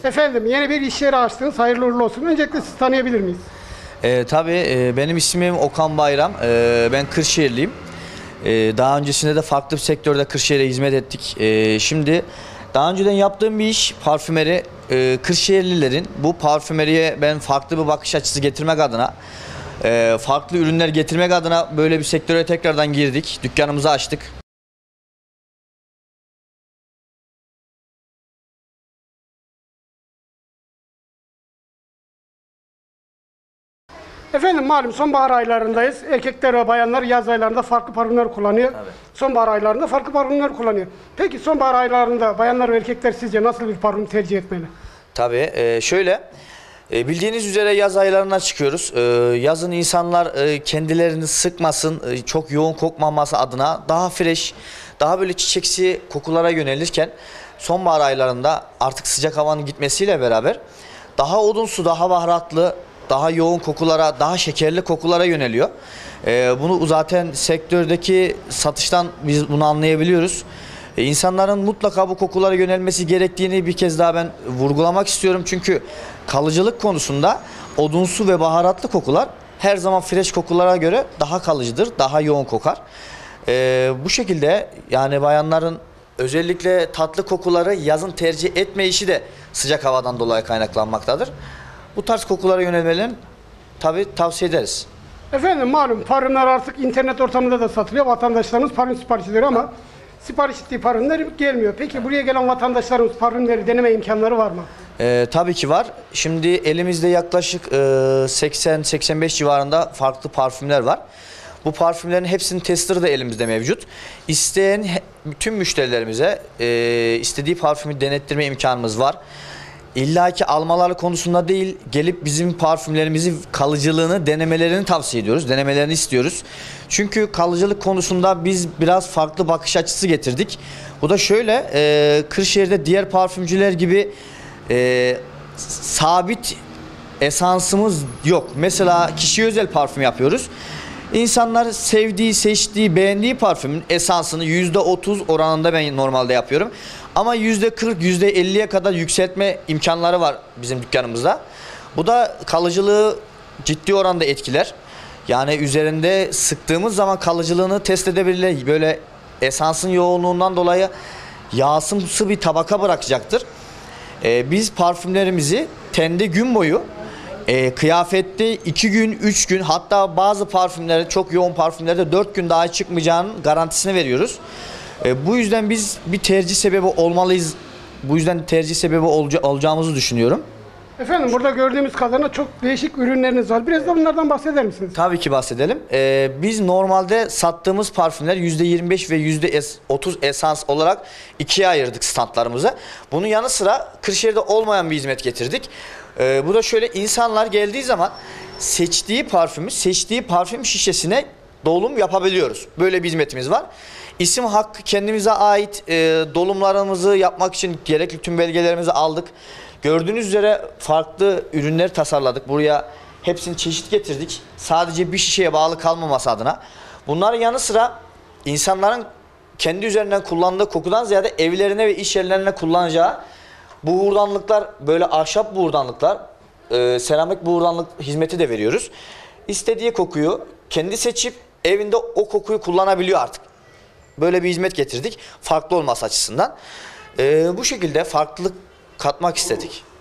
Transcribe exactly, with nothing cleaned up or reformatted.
Efendim, yeni bir iş yeri açtınız. Hayırlı uğurlu olsun. Öncelikle sizi tanıyabilir miyiz? E, tabii e, benim ismim Okan Bayram. E, ben Kırşehirliyim. E, daha öncesinde de farklı bir sektörde Kırşehir'e hizmet ettik. E, şimdi daha önceden yaptığım bir iş parfümeri. E, Kırşehirlilerin bu parfümeriye ben farklı bir bakış açısı getirmek adına, e, farklı ürünler getirmek adına böyle bir sektöre tekrardan girdik. Dükkanımızı açtık. Efendim, malum sonbahar aylarındayız. Erkekler ve bayanlar yaz aylarında farklı parfümler kullanıyor. Tabii. Sonbahar aylarında farklı parfümler kullanıyor. Peki sonbahar aylarında bayanlar ve erkekler sizce nasıl bir parfüm tercih etmeli? Tabii e, şöyle e, bildiğiniz üzere yaz aylarına çıkıyoruz. E, yazın insanlar e, kendilerini sıkmasın, e, çok yoğun kokmaması adına daha fresh, daha böyle çiçeksi kokulara yönelirken sonbahar aylarında artık sıcak havanın gitmesiyle beraber daha odunsu, daha baharatlı, daha yoğun kokulara, daha şekerli kokulara yöneliyor. E, bunu zaten sektördeki satıştan biz bunu anlayabiliyoruz. E, insanların mutlaka bu kokulara yönelmesi gerektiğini bir kez daha ben vurgulamak istiyorum. Çünkü kalıcılık konusunda odunsu ve baharatlı kokular her zaman fresh kokulara göre daha kalıcıdır, daha yoğun kokar. E, bu şekilde yani bayanların özellikle tatlı kokuları yazın tercih etme işi de sıcak havadan dolayı kaynaklanmaktadır. Bu tarz kokulara yönelmelerini tabii tavsiye ederiz. Efendim, malum parfümler artık internet ortamında da satılıyor. Vatandaşlarımız parfüm sipariş ediyor ama sipariş ettiği parfümler gelmiyor. Peki buraya gelen vatandaşlarımız parfümleri deneme imkanları var mı? Ee, tabii ki var. Şimdi elimizde yaklaşık e, seksen seksen beş civarında farklı parfümler var. Bu parfümlerin hepsinin testerı da elimizde mevcut. İsteyen bütün müşterilerimize e, istediği parfümü denettirme imkanımız var. İlla ki almaları konusunda değil, gelip bizim parfümlerimizi kalıcılığını denemelerini tavsiye ediyoruz. Denemelerini istiyoruz. Çünkü kalıcılık konusunda biz biraz farklı bakış açısı getirdik. Bu da şöyle, e, Kırşehir'de diğer parfümcüler gibi e, sabit esansımız yok. Mesela kişiye özel parfüm yapıyoruz. İnsanlar sevdiği, seçtiği, beğendiği parfümün esansını yüzde otuz oranında ben normalde yapıyorum. Ama yüzde kırk, yüzde elliye kadar yükseltme imkanları var bizim dükkanımızda. Bu da kalıcılığı ciddi oranda etkiler. Yani üzerinde sıktığımız zaman kalıcılığını test edebilir. Böyle esansın yoğunluğundan dolayı yağsımsı bir tabaka bırakacaktır. Ee, biz parfümlerimizi tende gün boyu, E, kıyafette iki gün, üç gün, hatta bazı parfümlerde, çok yoğun parfümlerde dört gün daha çıkmayacağının garantisini veriyoruz. E, bu yüzden biz bir tercih sebebi olmalıyız. Bu yüzden tercih sebebi olca olacağımızı düşünüyorum. Efendim, burada gördüğümüz kadarıyla çok değişik ürünleriniz var. Biraz da bunlardan bahseder misiniz? Tabii ki bahsedelim. E, biz normalde sattığımız parfümler yüzde yirmi beş ve yüzde otuz esans olarak ikiye ayırdık standlarımızı. Bunun yanı sıra Kırşehir'de olmayan bir hizmet getirdik. Ee, bu da şöyle, insanlar geldiği zaman seçtiği parfümü, seçtiği parfüm şişesine dolum yapabiliyoruz. Böyle bir hizmetimiz var. İsim hakkı kendimize ait, e, dolumlarımızı yapmak için gerekli tüm belgelerimizi aldık. Gördüğünüz üzere farklı ürünler tasarladık. Buraya hepsini çeşit getirdik. Sadece bir şişeye bağlı kalmaması adına. Bunların yanı sıra insanların kendi üzerinden kullandığı kokudan ziyade evlerine ve iş yerlerine kullanacağı buğurdanlıklar, böyle ahşap buğurdanlıklar, e, seramik buğurdanlık hizmeti de veriyoruz. İstediği kokuyu kendi seçip evinde o kokuyu kullanabiliyor artık. Böyle bir hizmet getirdik, farklı olması açısından. E, bu şekilde farklılık katmak istedik.